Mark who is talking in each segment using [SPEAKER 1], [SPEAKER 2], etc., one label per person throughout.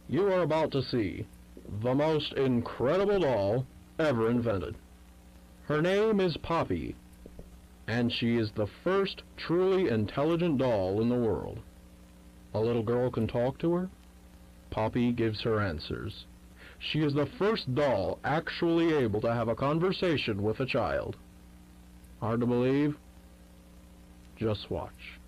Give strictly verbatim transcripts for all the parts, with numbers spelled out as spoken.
[SPEAKER 1] You are about to see the most incredible doll ever invented. Her name is Poppy, and she is the first truly intelligent doll in the world. A little girl can talk to her. Poppy gives her answers. She is the first doll actually able to have a conversation with a child. Hard to believe? Just watch.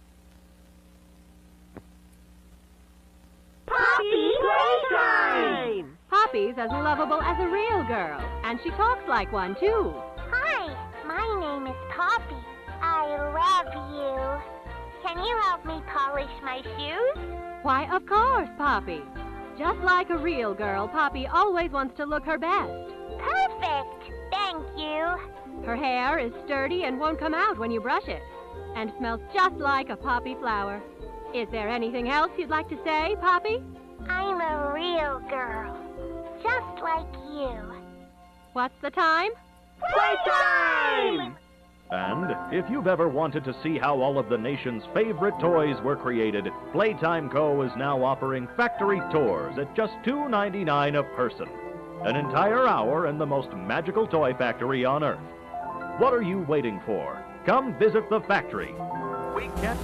[SPEAKER 2] Poppy Playtime!
[SPEAKER 3] Poppy's as lovable as a real girl, and she talks like one, too.
[SPEAKER 2] Hi, my name is Poppy. I love you. Can you help me polish my shoes?
[SPEAKER 3] Why, of course, Poppy. Just like a real girl, Poppy always wants to look her best.
[SPEAKER 2] Perfect! Thank you.
[SPEAKER 3] Her hair is sturdy and won't come out when you brush it, and smells just like a poppy flower. Is there anything else you'd like to say, Poppy?
[SPEAKER 2] I'm a real girl, just like you.
[SPEAKER 3] What's the time?
[SPEAKER 2] Playtime!
[SPEAKER 4] And if you've ever wanted to see how all of the nation's favorite toys were created, Playtime Co. is now offering factory tours at just two ninety-nine a person. An entire hour in the most magical toy factory on Earth. What are you waiting for? Come visit the factory. We can't...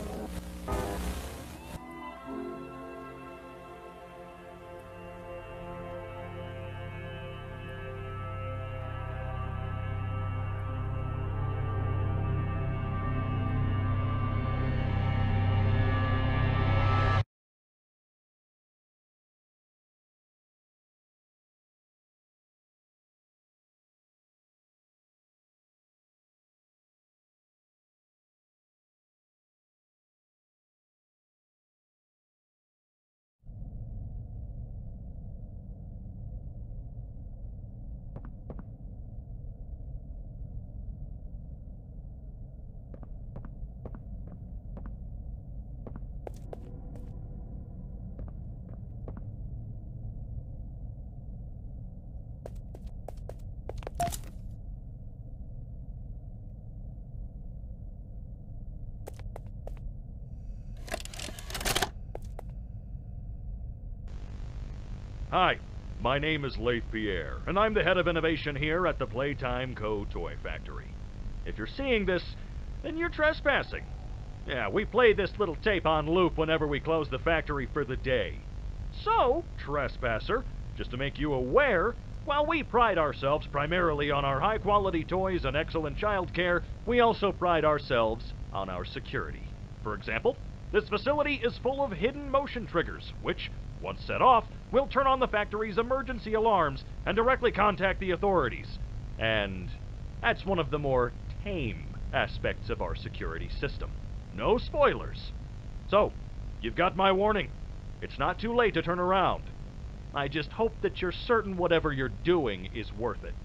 [SPEAKER 4] Hi, my name is Leith Pierre, and I'm the head of innovation here at the Playtime Co. Toy Factory. If you're seeing this, then you're trespassing. Yeah, we play this little tape on loop whenever we close the factory for the day. So, trespasser, just to make you aware, while we pride ourselves primarily on our high-quality toys and excellent child care, we also pride ourselves on our security. For example, this facility is full of hidden motion triggers, which, once set off, will turn on the factory's emergency alarms and directly contact the authorities. And that's one of the more tame aspects of our security system. No spoilers. So, you've got my warning. It's not too late to turn around. I just hope that you're certain whatever you're doing is worth it.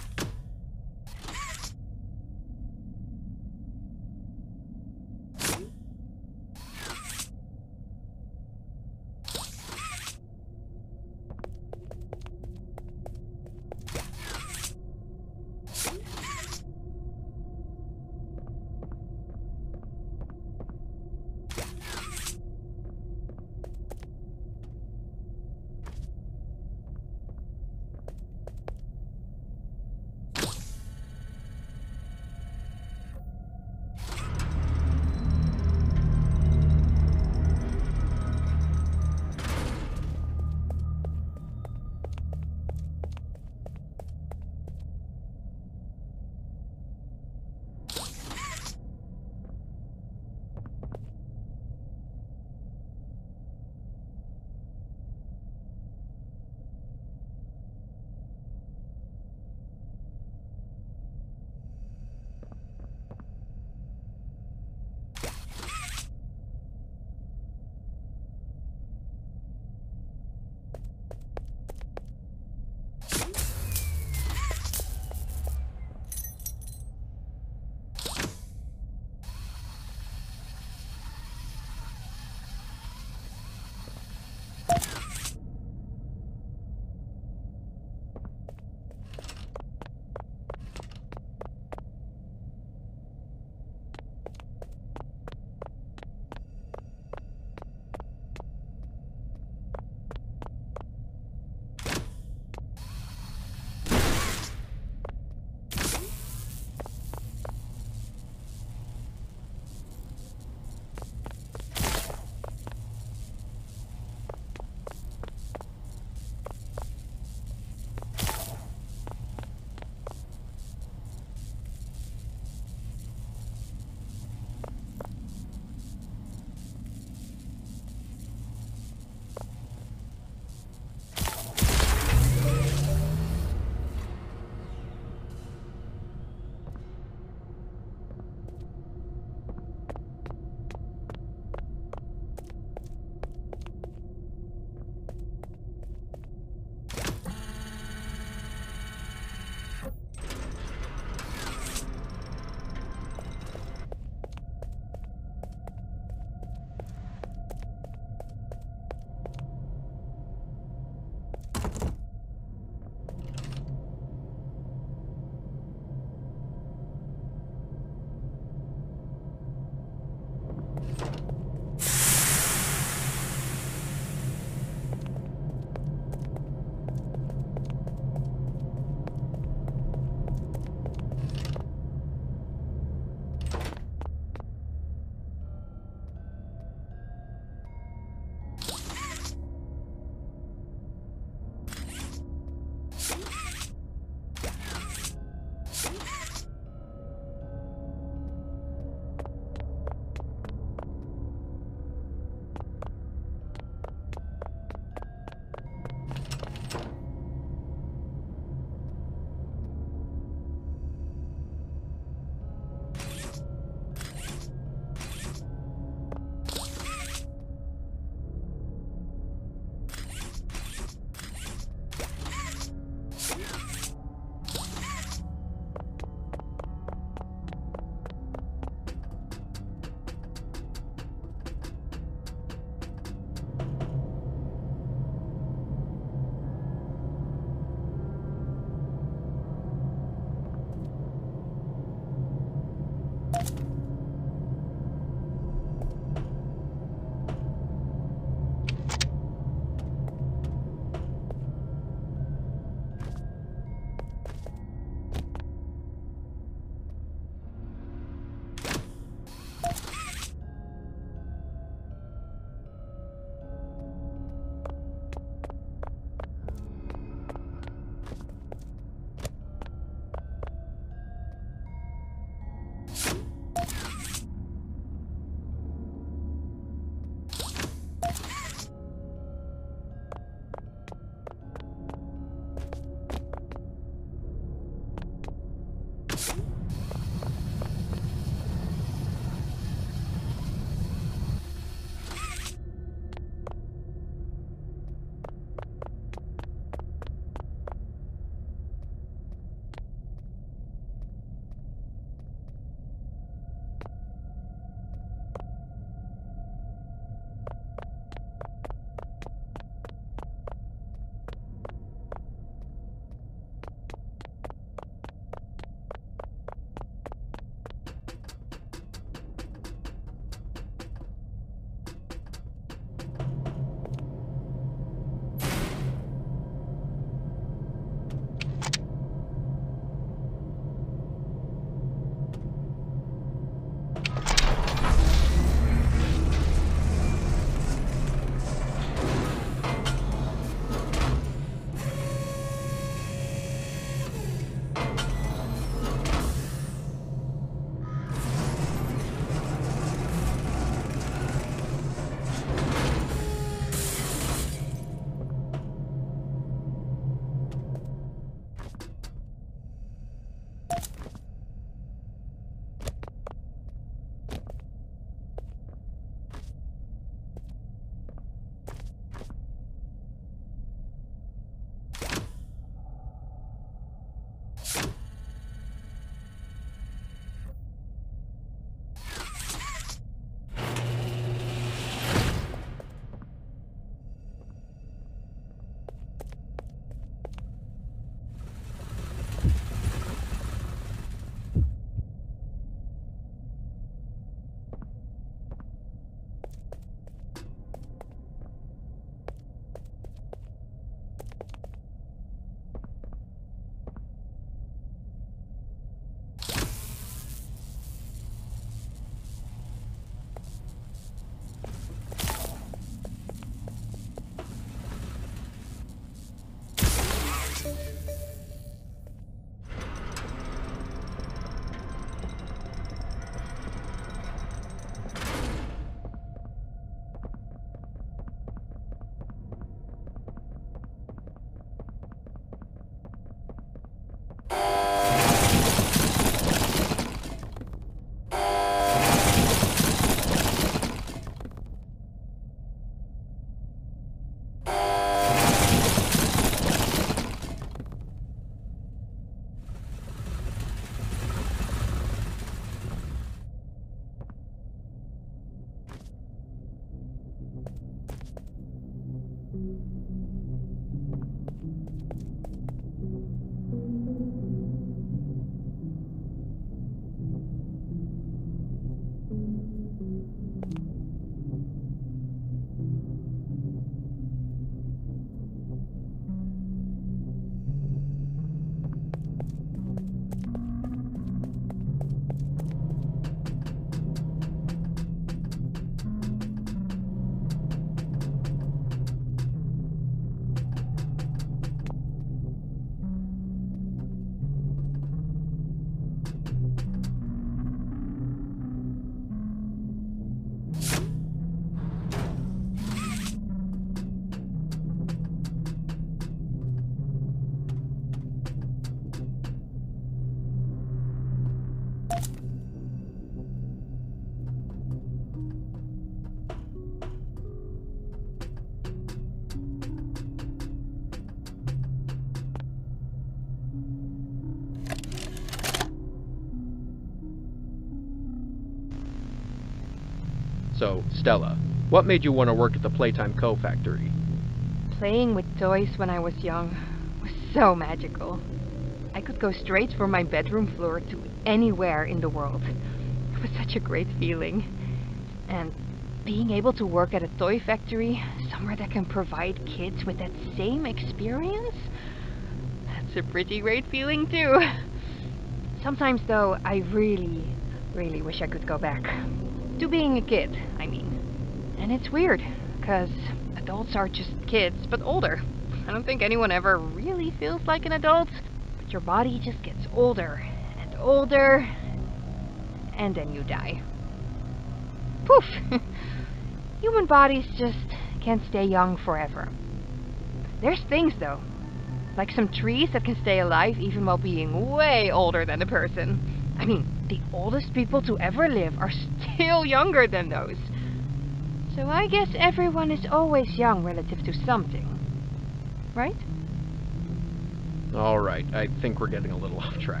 [SPEAKER 5] So, Stella, what made you want to work at the Playtime Co. factory?
[SPEAKER 6] Playing with toys when I was young was so magical. I could go straight from my bedroom floor to anywhere in the world. It was such a great feeling. And being able to work at a toy factory, somewhere that can provide kids with that same experience, that's a pretty great feeling too. Sometimes though, I really, really wish I could go back. To being a kid, I mean. And it's weird, because adults are just kids, but older. I don't think anyone ever really feels like an adult, but your body just gets older and older, and then you die. Poof! Human bodies just can't stay young forever. There's things though, like some trees that can stay alive even while being way older than a person. I mean, the oldest people to ever live are still younger than those. So I guess everyone is always young relative to something. Right?
[SPEAKER 5] Alright, I think we're getting a little off track.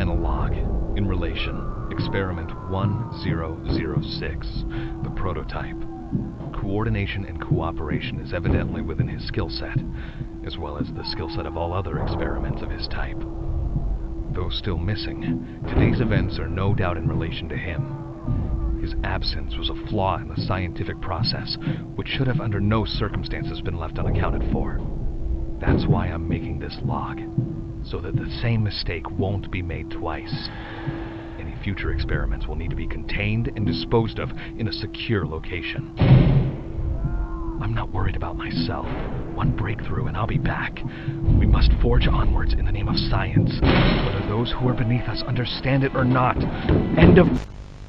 [SPEAKER 7] final log. In relation, experiment one zero zero six, the prototype. Coordination and cooperation is evidently within his skill set, as well as the skill set of all other experiments of his type. Though still missing, today's events are no doubt in relation to him. His absence was a flaw in the scientific process, which should have under no circumstances been left unaccounted for. That's why I'm making this log, so that the same mistake won't be made twice. Any future experiments will need to be contained and disposed of in a secure location. I'm not worried about myself. One breakthrough and I'll be back. We must forge onwards in the name of science, whether those who are beneath us understand it or not. End of...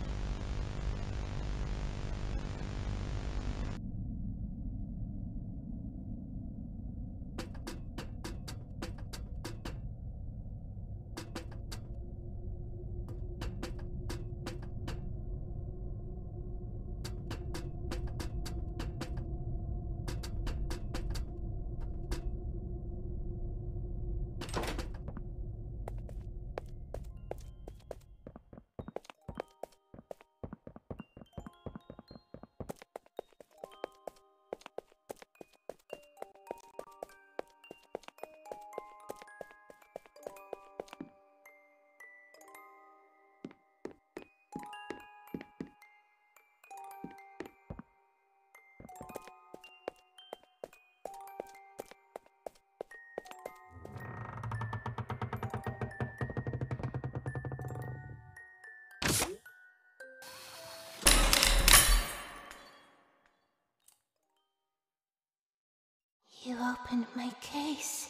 [SPEAKER 2] You opened my case.